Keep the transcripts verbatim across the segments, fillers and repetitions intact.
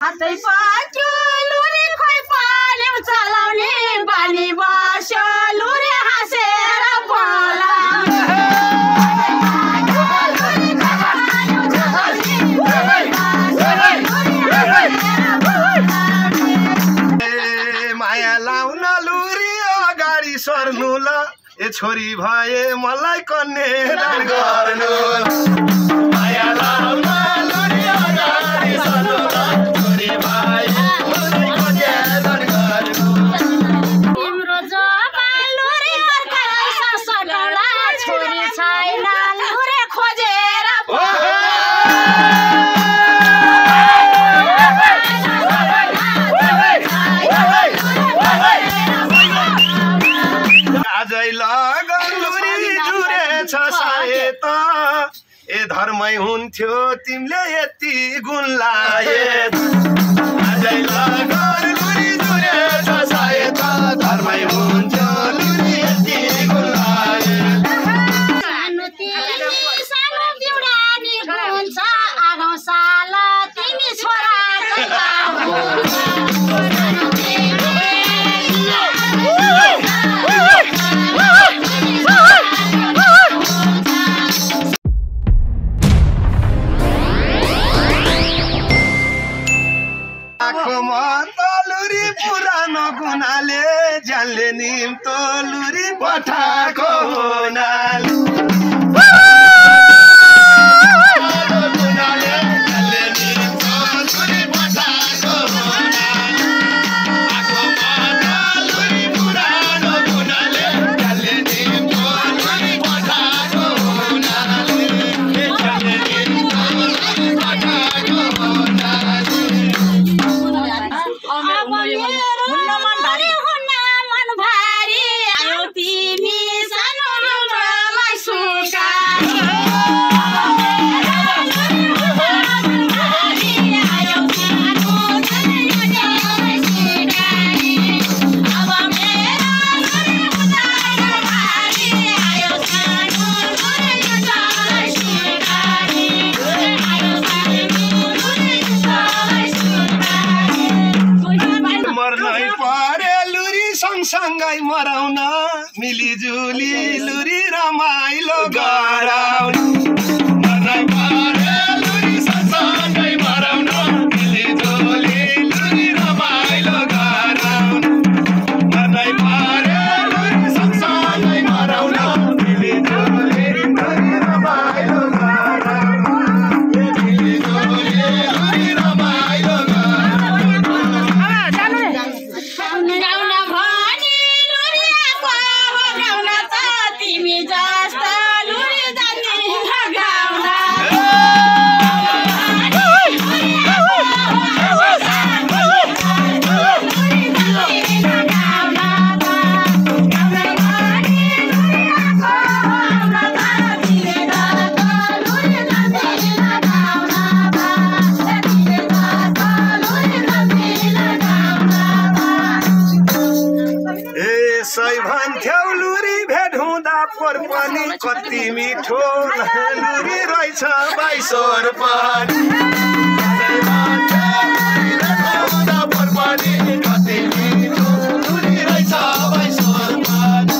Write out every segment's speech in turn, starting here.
हातै पाक्यो लुरी खोइ पाल्यौ चलाउने बानी बस्यो लुरी हाँसेर बोला माया लाउन लुरी अगाडि सर्नु ल ए छोरी भए मलाई कन्यादान गर्नु माया लाउन लुरी अगाडि सर्नु ल छोरी भए मलाई कन्यादान गर्नु तिम्रो जवान लुरी अर्कासँग सटाउला छोरी छैन लुरी खोजेर आजै लगन लुरी जुरेछ सायद ए धर्मै हुन्थ्यो तिमीले यति गुण लाए आजै लगन लुरी जुरेछ सायद धर्मै हुन्थ्यो लुरी यति गुण लाए सानो तिमी सानो दिउरानी हुन्छ आगाउँ साल तिमी छोराकै लुरी पुरानो गुनाले जानले निम्तो लुरी पठाएको हुनाले सँगै मराउन मिलिजुली लुरी रमाइलो गराउन मर्नै परे लुरी सँगै मराउन मिलिजुली लुरी रमाइलो गराउन मर्नै परे लुरी सँगै मराउन मिलिजुली लुरी रमाइलो गराउन मिलिजुली लुरी रमाइलो कति मिठो लुरी रहेछ बाइसोर पनि कति मिठो लुरी रहेछ बाइसोर पनि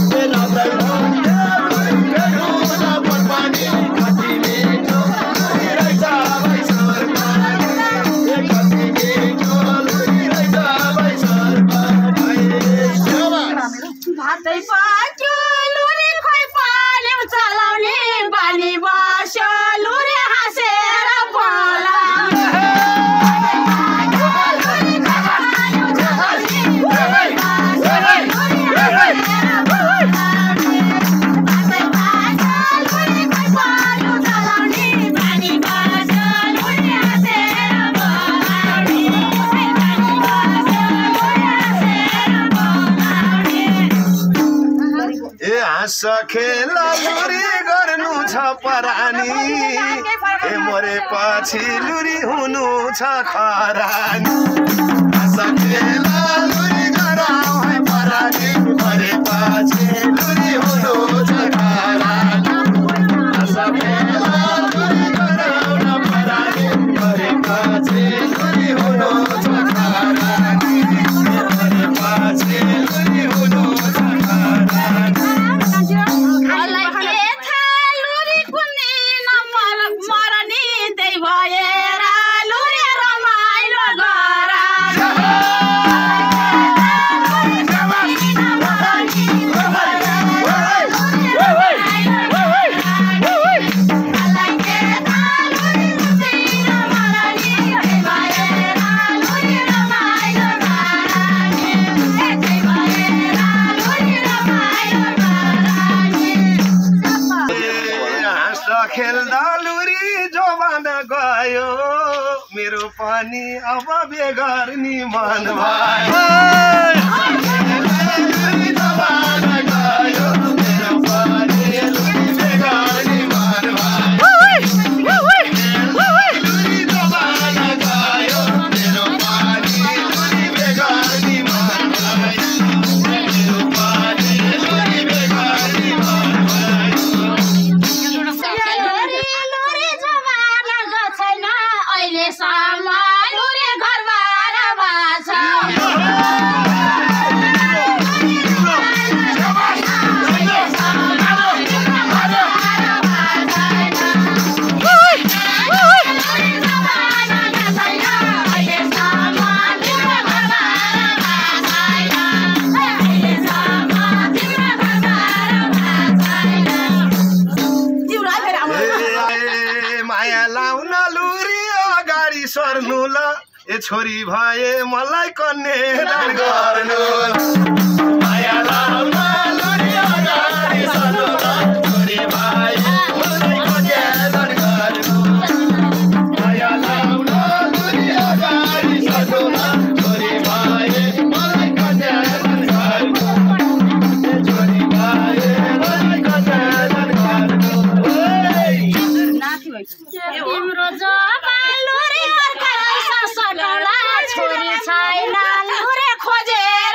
कति मिठो लुरी रहेछ बाइसोर पनि कति मिठो लुरी रहेछ बाइसोर पनि भातै पाक्यो लुरी खोइ पाल्यौ चलाउने बानी बस्यो लुरी हाँसेर बोला खेल लुरी गर्नु छ परानी ए मरे पछि लुरी हुनु छ खरानी खेल लुरी गराउ है परानी मरे पछि लुरी हुनु छ खरानी खेल लुरी गराउ न परानी मरे पछि लुरी हुनु पनि अब बेगर नि मन भयो ए छोरी भए मलाई कन्यादान गर्नु माया लाउन लुरी अगाडि सर्नु छोरी भए मलाई कन्यादान गर्नु माया लाउन लुरी अगाडि सर्नु छोरी भए मलाई कन्यादान गर्नु छोरी भए मलाई कन्यादान गर्नु तिम्रो छोरी छैन लुरे खोजेर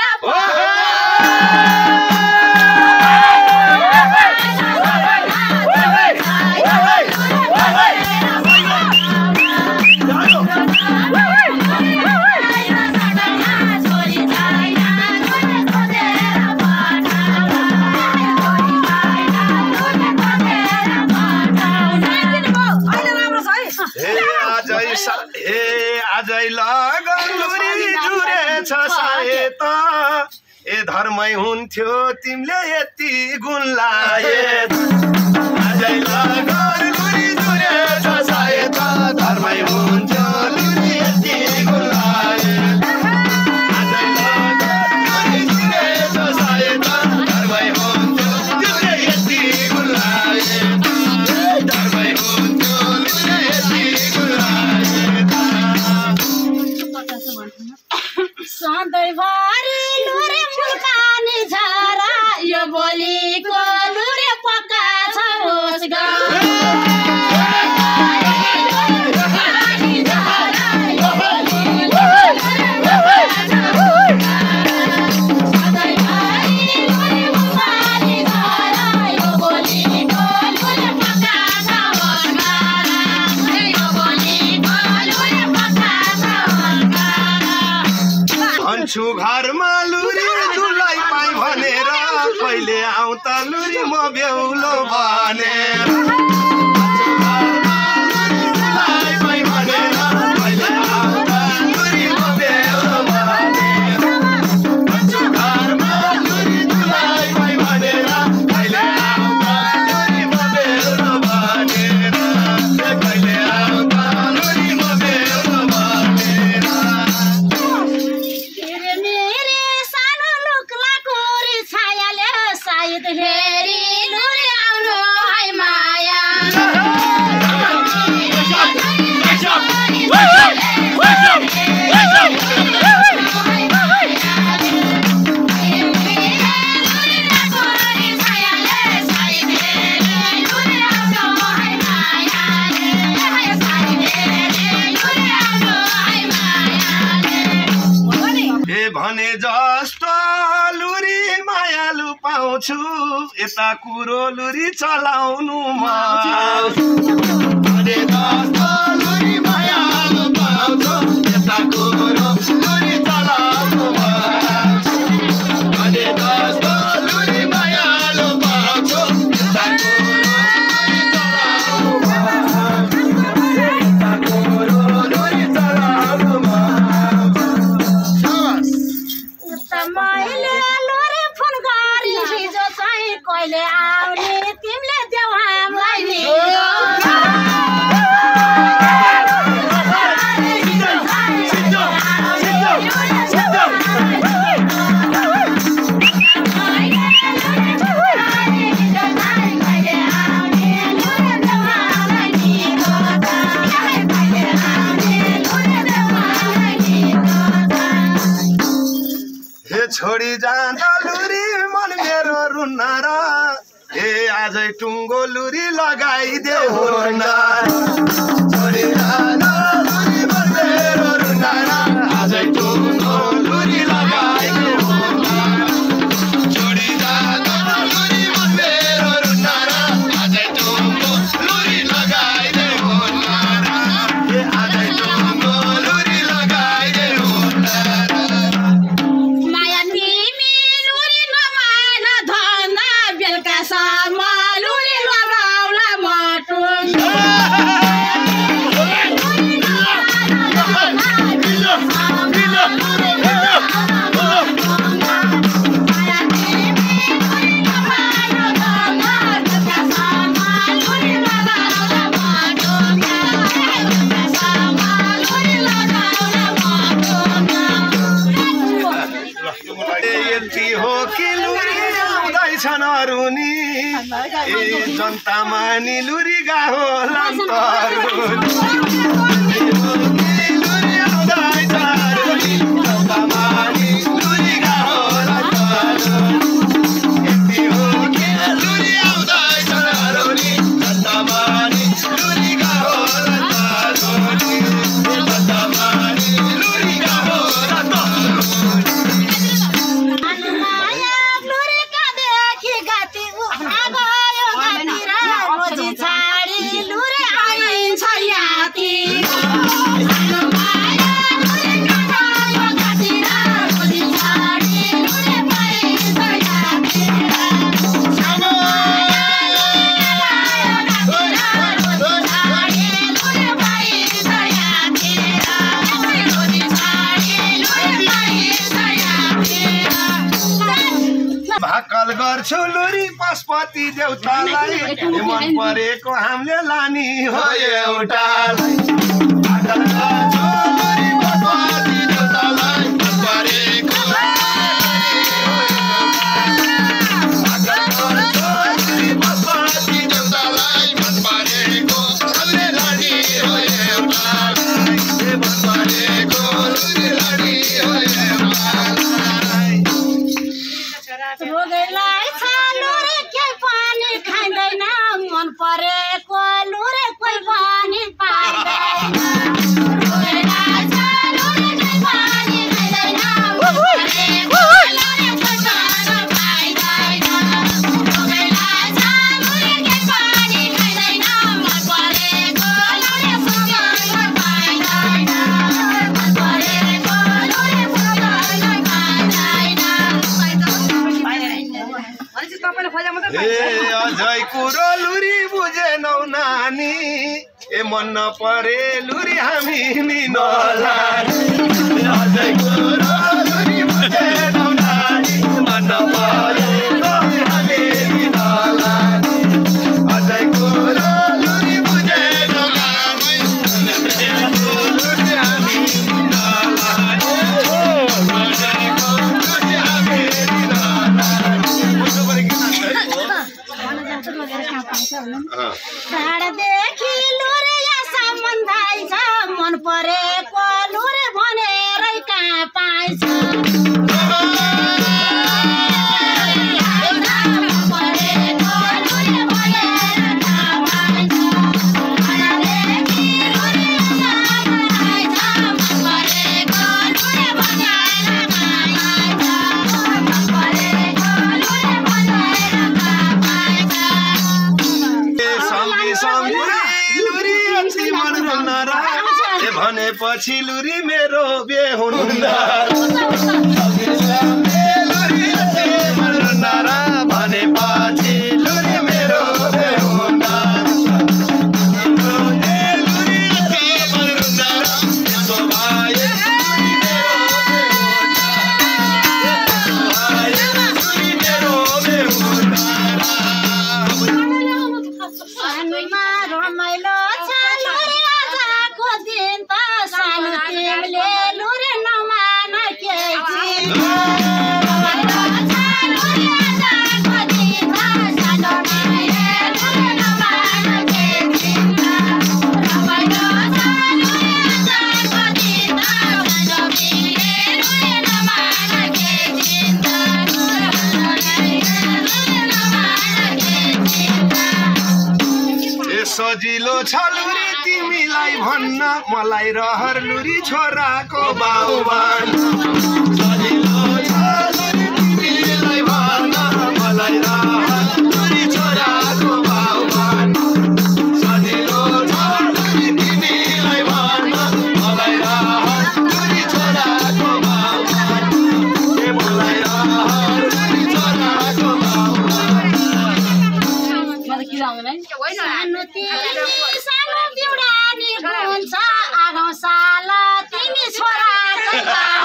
आजै लगन लुरी जुरेछ सायद ए धर्मै हुन्थ्यो तिमीले यति गुण लाए आजै लगन लुरी जुरेछ सायद धर्मै हुन्थ्यो लुरी यति गुण लाए आजै लगन लुरी जुरेछ सायद धर्मै हुन्थ्यो तिमीले यति गुण लाए धर्मै हुन्थ्यो लुरी यति गुण लाए सधैँभरि लुरे फुल्कानी झारा यो बोलीको लुरे पक्का छ होस् छु घरमा लुरी दुलाई पाइ भनेर कहिले आउँ त लुरी म बेहुलो भनेर भने जस्तो लुरी मायालु पाउँछु यता कुरो लुरी चलाउनु भने जस्तो लुरी मायालु पाउँछु यता कुरो लुरी चलाउनु भने जस्तो लुरी मायालु पाउँछु यता कुरो लुरी चलाउनु मैले लुरे फोन गरी हिजो चाहिँ कहिले आउने तिमीले देऊ हामीलाई नि Sit down. छोडी जाँदा लुरी मन मेरो रुन्न र ए आजै टुङ्गो लुरी लगाइदेऊ न छोडी जाँदा लुरी मन मेरो रुन्न र आजै टुङ्गो लुरी लगाइदेऊ न छोडी जाँदा लुरी मन मेरो रुन्न र आजै टुङ्गो लुरी लगाइदेऊ न ए आजै टुङ्गो लुरी लगाइदेऊ न माया तिमी लुरी नमान धन बेलुकासम्म लुरी लगाउला मटुङ यति हो कि लुरी आउँदैछन् अरुनी ए जनता मानी लुरी गाहोला तरुनी लुरी आउँदैछन् अरुनी जनता मानी लुरी गाहोला तरुनी यति हो कि लुरी आउँदैछन् अरुनी जनता मानी लुरी गाहोला तरुनी जनता मानी लुरी गाहोला तरुनी भाकल गर्छु लुरी पशुपति देउतालाई मन परेको हामीले लानी हो एउटालाई भाकल गर्छु लुरी पशुपति देउतालाई मन परेको भाकल गर्छु लुरी पशुपति देउतालाई मन परेको हामीले लानी हो एउटालाई मन परेको लुरी लानी हो एउटालाई रोगैलाई छ लुरे केही पनि खाइँदैन मन परेको लुरे कोही पनि पाइँदैन रोगैलाई छ लुरे केही पनि खाइँदैन मन परेको लुरे कोही पनि पाइँदैन रोगैलाई छ लुरे केही पनि खाइँदैन मन परेको लुरे कोही पनि पाइँदैन मन परेको लुरे कोही पनि पाइँदैन ए अझै कुरो लुरी बुझेनौ नानी ए मन नपरे लुरी हामी नि नलानी अझै कुरो लुरी बुझेनौ नानी मन नपरे लुरी हामी नि नलानी अझै कुरो लुरी बुझेनौ नानी लुरी हामी नि नलानी अझै कुरो लुरी हामी नि टाढादेखि लुरे सम्बन्ध छ मन परेको लुरे भनेरै कहाँ पाइन्छ भनेपछि लुरी मेरो बे हुन्न भनेपछि लुरी मेरो बे हुन्न रमाइलो छ लुरे आजको दिन त सानो तिमीले लुरे नमान केही रमाइलो छ लुरे आजको दिन त सानो तिमीले लुरे नमान केही रमाइलो छ लुरे आजको दिन त सानो तिमीले लुरे नमान केही सजिलो छ लुरी तिमीलाई भन्न मलाई रहर लुरी छोराको बाहुबान सजिलो छ लुरी तिमीलाई भन्न मलाई रहर लुरी छोराको बाहुबान सजिलो छ लुरी तिमीलाई भन्न मलाई रहर लुरी छोराको बाहुबान ए मलाई रहर लुरी छोराको बाहुबान सानो तिमी सानो बिउडानी गुन्छ आगाउँ साल तिमी छोराको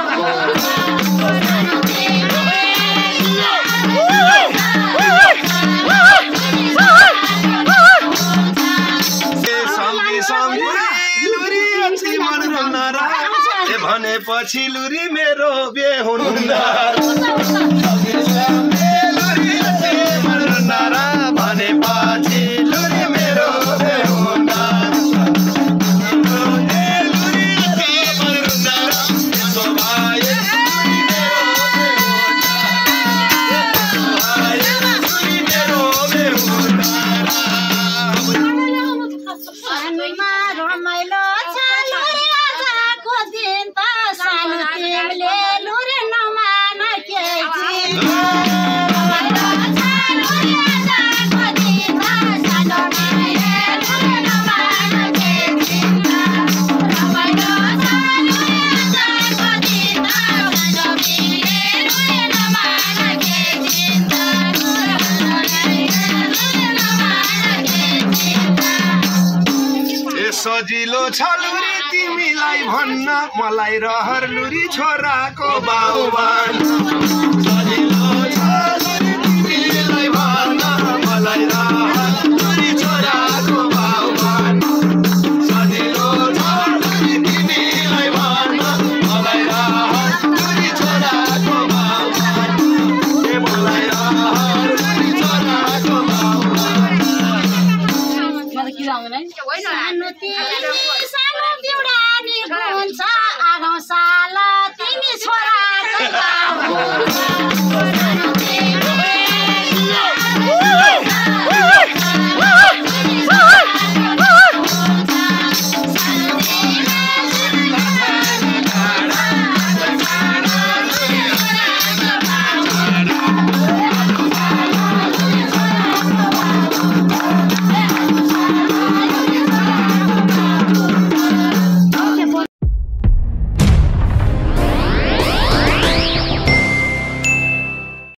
भनेपछि लुरी मेरो बे हुनुहुन्न भनेपछि लुरी मेरो बे हुन्न रमाइलो छ लुरी आजको दिन त सानो तिमीले लुरी नमान के सजिलो छ लुरी तिमीलाई भन्न मलाई रहर लुरी छोराको बाहुबान सजिलो